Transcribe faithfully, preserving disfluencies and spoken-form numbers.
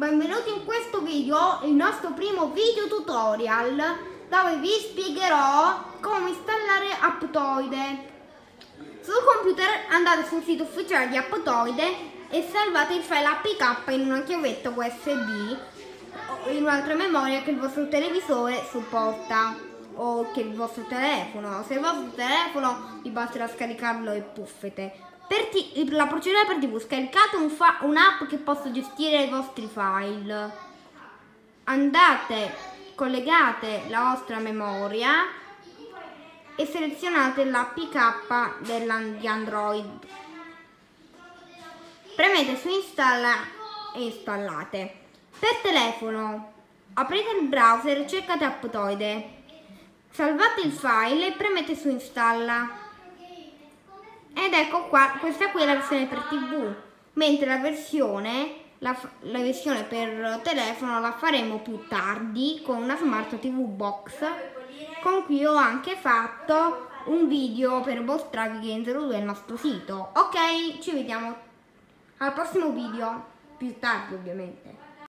Benvenuti in questo video, il nostro primo video tutorial dove vi spiegherò come installare Aptoide. Sul computer andate sul sito ufficiale di Aptoide e salvate il file A P K in una chiavetta U S B o in un'altra memoria che il vostro televisore supporta o che il vostro telefono. Se il vostro telefono vi basterà scaricarlo e puffete. Per la procedura per tivù: scaricate un'app che possa gestire i vostri file, andate, collegate la vostra memoria e selezionate l'A P K di Android, premete su installa e installate. Per telefono aprite il browser e cercate Aptoide, salvate il file e premete su installa. Ed ecco qua, questa qui è la versione per tivù, mentre la versione, la, la versione per telefono la faremo più tardi con una Smart T V Box, con cui ho anche fatto un video per mostrarvi Game zero due, il nostro sito. Ok, ci vediamo al prossimo video, più tardi ovviamente.